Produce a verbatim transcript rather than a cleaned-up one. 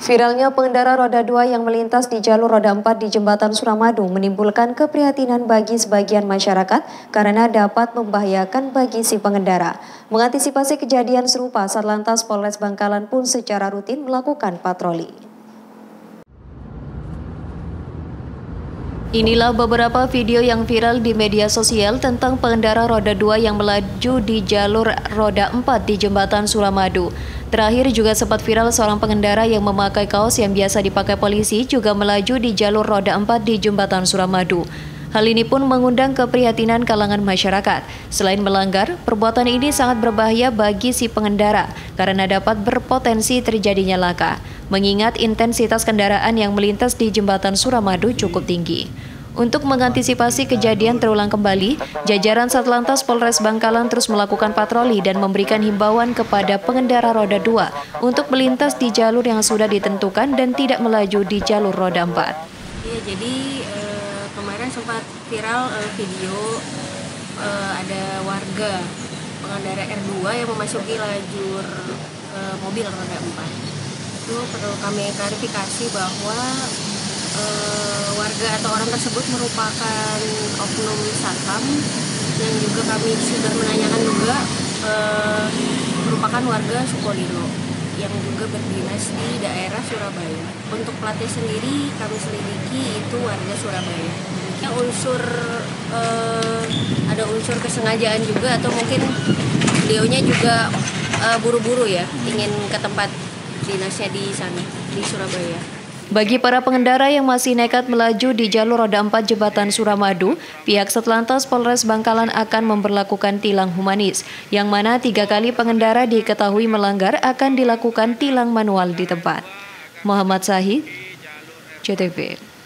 Viralnya pengendara roda dua yang melintas di jalur roda empat di Jembatan Suramadu menimbulkan keprihatinan bagi sebagian masyarakat karena dapat membahayakan bagi si pengendara. Mengantisipasi kejadian serupa, Satlantas Polres Bangkalan pun secara rutin melakukan patroli. Inilah beberapa video yang viral di media sosial tentang pengendara roda dua yang melaju di jalur roda empat di Jembatan Suramadu. Terakhir juga sempat viral seorang pengendara yang memakai kaos yang biasa dipakai polisi juga melaju di jalur roda empat di Jembatan Suramadu. Hal ini pun mengundang keprihatinan kalangan masyarakat. Selain melanggar, perbuatan ini sangat berbahaya bagi si pengendara karena dapat berpotensi terjadinya laka, mengingat intensitas kendaraan yang melintas di Jembatan Suramadu cukup tinggi. Untuk mengantisipasi kejadian terulang kembali, jajaran Satlantas Polres Bangkalan terus melakukan patroli dan memberikan himbauan kepada pengendara roda dua untuk melintas di jalur yang sudah ditentukan dan tidak melaju di jalur roda empat. Iya, jadi eh, kemarin sempat viral eh, video eh, ada warga pengendara R dua yang memasuki lajur eh, mobil roda empat. Itu perlu kami klarifikasi bahwa uh, warga atau orang tersebut merupakan oknum satpam yang juga kami sudah menanyakan juga uh, merupakan warga Sukolilo yang juga berdinas di daerah Surabaya. Untuk platnya sendiri kami selidiki itu warga Surabaya. Ya, unsur uh, ada unsur kesengajaan juga atau mungkin beliaunya juga buru-buru uh, ya ingin ke tempat dinasnya di sana, di Surabaya. Bagi para pengendara yang masih nekat melaju di jalur roda empat Jembatan Suramadu, pihak Satlantas Polres Bangkalan akan memberlakukan tilang humanis, yang mana tiga kali pengendara diketahui melanggar akan dilakukan tilang manual di tempat. Muhammad Sahid, C T V.